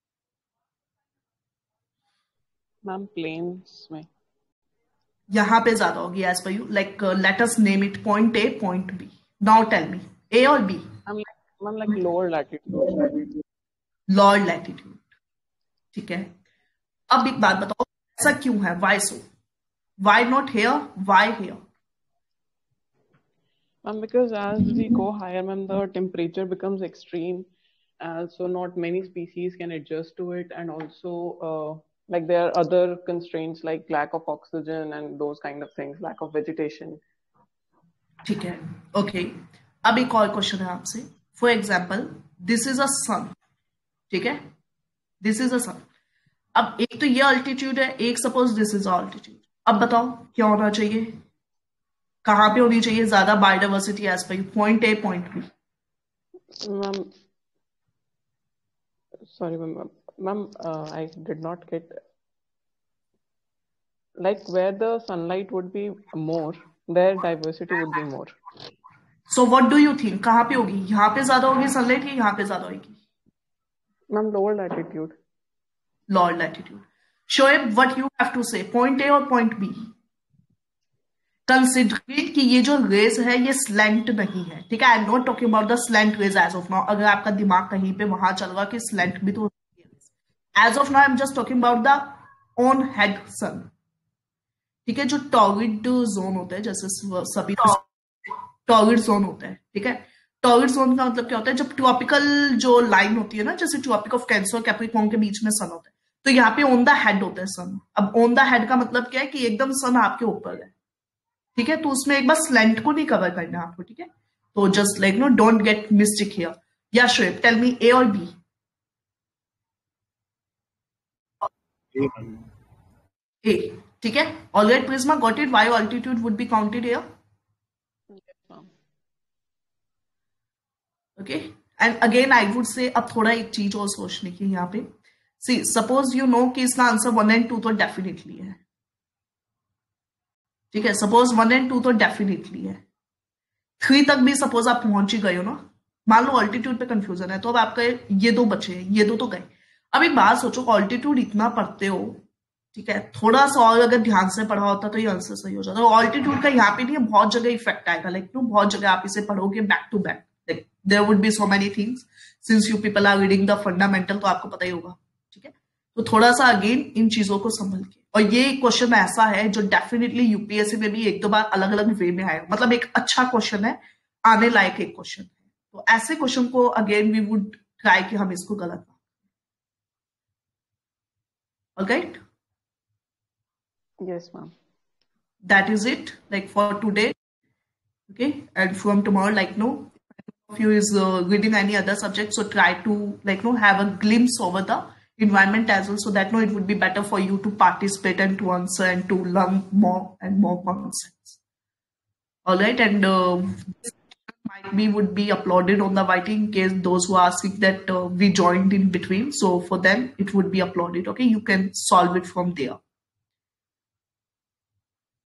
मैम प्लेन्स में यहां पे ज्यादा होगी as per you, like let us name it point A, point B. Now tell me, A और B? Ma'am like lower latitude. Lower latitude, ठीक है। अब एक बात बताओ, ऐसा क्यों है? Why so? Why not here? Why here? Because as we go higher, the temperature becomes extreme, so not many species can adjust to it, and also like there are other constraints like lack of oxygen and those kind of things, lack of vegetation. ठीक है, okay. अब एक और question है आपसे। For example, this is a sun, ठीक है, this is a सन। अब एक तो ये अल्टीट्यूड है, एक सपोज दिस इज अल्टीट्यूड। अब बताओ क्या होना चाहिए, कहां पे होनी चाहिए ज्यादा biodiversity as per point A point B? Ma'am sorry ma'am, I did not get like where the sunlight would be more, their diversity would be more. So what do you think, कहां पे होगी? यहाँ पे ज्यादा होगी sunlight या यहाँ पे ज्यादा होगी? Ma'am lower latitude. Lower latitude. Shoaib, what you have to say, point A और point B? कंसिडरिंग कि ये जो रेज है ये स्लैंट नहीं है, ठीक है। I am not talking about the slant rays as of now. अगर आपका दिमाग कहीं पे वहां चल रहा कि स्लैंट भी तो as of now I am just talking about the on head sun, ठीक है। जो टॉर्रिड जोन होता है, जैसे सभी टॉर्रिड जोन होता है, ठीक है। टॉर्रिड जोन का मतलब क्या होता है? जब ट्रॉपिकल जो लाइन होती है ना, जैसे ट्रॉपिक ऑफ कैंसर और कैप्रिकॉर्न के बीच में सन होता है, तो यहाँ पे ऑन द हेड होता है सन। अब ऑन द हेड का मतलब क्या है कि एकदम सन आपके ऊपर है, ठीक है। तो उसमें एक बार स्लैंट को नहीं कवर करना है आपको, ठीक है। तो just like no don't get mistake here. या शोएब, टेल मी ए और बी? ए, ठीक है। Alright Prizma, got it? Why altitude would be counted here? Okay. And again I would say अब थोड़ा एक चीज और सोचने की यहाँ पे। सी सपोज यू नो कि इसका आंसर 1 और 2 तो डेफिनेटली है, ठीक है। सपोज 1 और 2 तो डेफिनेटली है, 3 तक भी सपोज आप पहुंच ही गए हो ना। मान लो ऑल्टीट्यूड पे कंफ्यूजन है, तो अब आपका ये 2 बचे हैं, ये 2 तो गए। अब एक बात सोचो, ऑल्टीट्यूड इतना पढ़ते हो, ठीक है, थोड़ा सा और अगर ध्यान से पढ़ा होता तो ये आंसर सही हो जाता। ऑल्टीट्यूड का यहाँ पे नहीं है, बहुत जगह इफेक्ट आएगा, लाइक नो बहुत जगह आप इसे पढ़ोगे back to back, like there would be so many things since you people are reading the fundamental, तो आपको पता ही होगा, ठीक है। तो थोड़ा सा अगेन इन चीजों को संभल के। और ये क्वेश्चन ऐसा है जो डेफिनेटली यूपीएससी में भी 1-2 बार अलग अलग वे में आएगा, मतलब एक अच्छा क्वेश्चन है, आने लायक एक क्वेश्चन है। तो ऐसे क्वेश्चन को अगेन वी वुड ट्राई कि हम इसको गलत ना। Alright, yes ma'am, that is it like for today, okay। And from tomorrow, like no if you is reading any other subject, so try to like no have a glimpse over the environment as well, so that no it would be better for you to participate and to answer and to learn more and more concepts. All right, and might be would be uploaded on the writing in case those who are asking that we joined in between, so for them it would be uploaded, okay। You can solve it from there.